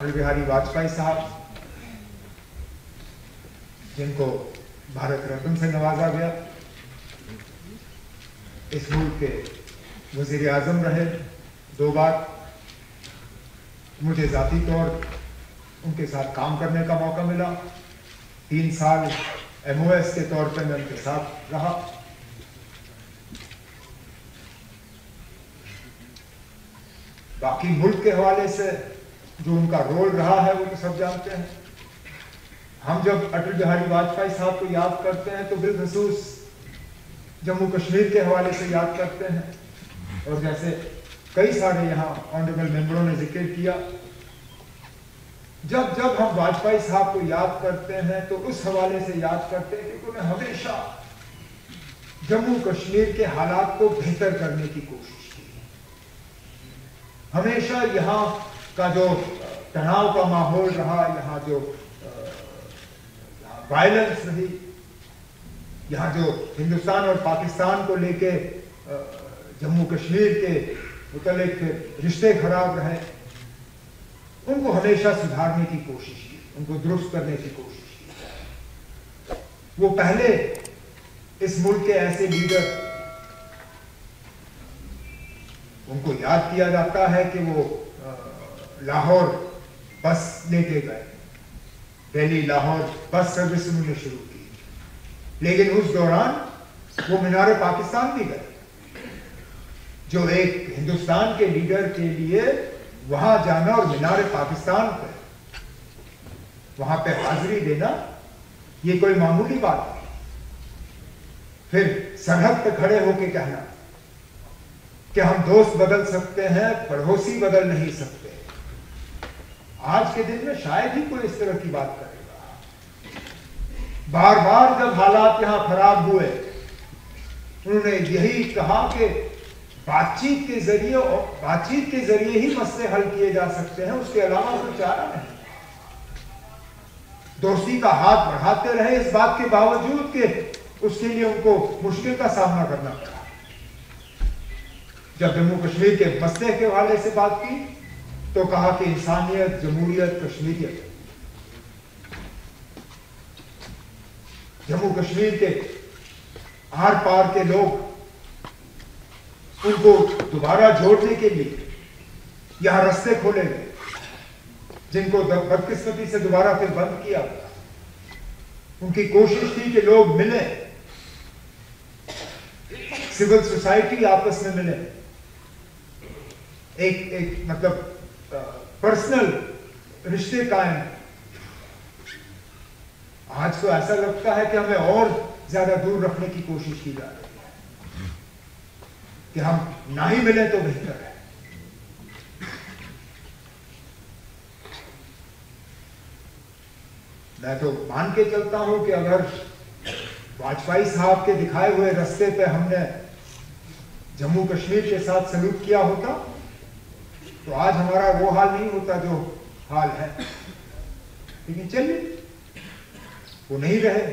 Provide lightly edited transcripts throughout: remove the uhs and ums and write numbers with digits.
अटल बिहारी वाजपेयी साहब, जिनको भारत रत्न से नवाजा गया, इस मुल्क के वजीर आजम रहे 2 बार। मुझे जाती तौर उनके साथ काम करने का मौका मिला। 3 साल MOS के तौर पर मैं उनके साथ रहा। बाकी मुल्क के हवाले से जो उनका रोल रहा है वो तो सब जानते हैं। हम जब अटल बिहारी वाजपेयी साहब को याद करते हैं तो बिलखसूस जम्मू कश्मीर के हवाले से याद करते हैं, और जैसे कई सारे यहाँ ऑनरेबल मेंबरों ने जिक्र किया, जब जब हम वाजपेयी साहब को याद करते हैं तो उस हवाले से याद करते हैं कि उन्होंने हमेशा जम्मू कश्मीर के हालात को बेहतर करने की कोशिश की। हमेशा यहाँ का जो तनाव का माहौल रहा, यहाँ जो वायलेंस रही, यहाँ जो हिंदुस्तान और पाकिस्तान को लेके जम्मू कश्मीर के मुतालिक रिश्ते खराब रहे, उनको हमेशा सुधारने की कोशिश की, उनको दुरुस्त करने की कोशिश की। वो पहले इस मुल्क के ऐसे लीडर, उनको याद किया जाता है कि वो लाहौर बस लेके गए, दिल्ली लाहौर बस सर्विस उन्होंने शुरू की, लेकिन उस दौरान वो मीनार पाकिस्तान भी गए, जो एक हिंदुस्तान के लीडर के लिए वहां जाना और मीनार पाकिस्तान पे वहां पे हाजिरी देना ये कोई मामूली बात नहीं। फिर सरहद पे खड़े होके कहना कि हम दोस्त बदल सकते हैं, पड़ोसी बदल नहीं सकते। आज के दिन में शायद ही कोई इस तरह की बात करेगा। बार बार जब हालात यहां खराब हुए, उन्होंने यही कहा कि बातचीत के जरिए ही मसले हल किए जा सकते हैं, उसके अलावा कोई चारा नहीं। दोस्ती का हाथ बढ़ाते रहे, इस बात के बावजूद कि उसके लिए उनको मुश्किल का सामना करना पड़ा। जब जम्मू कश्मीर के मसले के हवाले से बात की तो कहा कि इंसानियत, जमहूरियत, कश्मीरियत। जम्मू कश्मीर के आर पार के लोग, उनको दोबारा जोड़ने के लिए यहां रास्ते खोले गए, जिनको बदकिस्मती से दोबारा फिर बंद किया। उनकी कोशिश थी कि लोग मिले, सिविल सोसाइटी आपस में मिले, एक मतलब पर्सनल रिश्ते कायम। आज तो ऐसा लगता है कि हमें और ज्यादा दूर रखने की कोशिश की जा रही है, कि हम ना ही मिले तो बेहतर है। मैं तो मान के चलता हूं कि अगर वाजपेयी साहब के दिखाए हुए रास्ते पे हमने जम्मू कश्मीर के साथ सलूक किया होता तो आज हमारा वो हाल नहीं होता जो हाल है। लेकिन चलिए, वो नहीं रहे,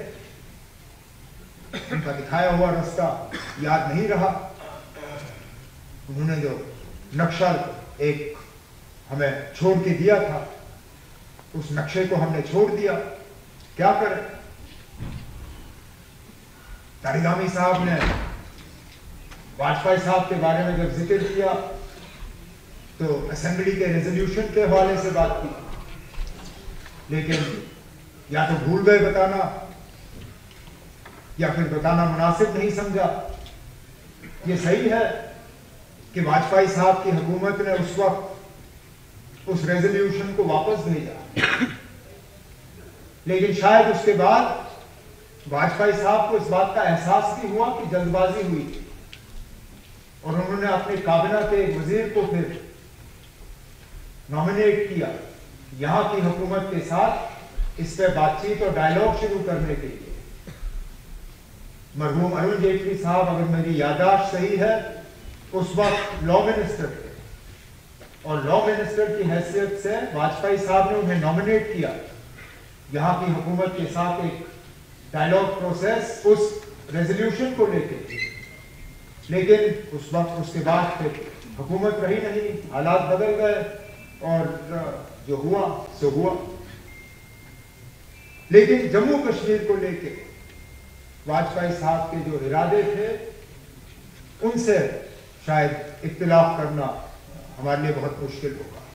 उनका दिखाया हुआ रास्ता याद नहीं रहा। उन्होंने जो नक्शा एक हमें छोड़ के दिया था, उस नक्शे को हमने छोड़ दिया। क्या करें? तारिगामी साहब ने वाजपेयी साहब के बारे में जब जिक्र किया तो असेंबली के रेजोल्यूशन के हवाले से बात की, लेकिन या तो भूल गए बताना, या फिर बताना मुनासिब नहीं समझा। ये सही है कि वाजपेयी साहब की हुकूमत ने उस वक्त उस रेजोल्यूशन को वापस भेजा, लेकिन शायद उसके बाद वाजपेयी साहब को इस बात का एहसास भी हुआ कि जल्दबाजी हुई थी, और उन्होंने अपने काबिना के एक वजीर को फिर नॉमिनेट किया यहां की हुकूमत के साथ इस पर बातचीत और डायलॉग शुरू करने के लिए। मरहूम अरुण जेटली साहब, अगर मेरी याददाश्त सही है, उस वक्त लॉ मिनिस्टर थे, और लॉ मिनिस्टर की हैसियत से वाजपेयी साहब ने उन्हें नॉमिनेट किया यहां की हुकूमत के साथ एक डायलॉग प्रोसेस उस रेजोल्यूशन को लेकर। लेकिन उस वक्त उसके बाद फिर हुकूमत रही नहीं, हालात बदल गए, और जो हुआ सो हुआ। लेकिन जम्मू कश्मीर को लेके वाजपेयी साहब के जो इरादे थे उनसे शायद इख्तिलाफ करना हमारे लिए बहुत मुश्किल होगा।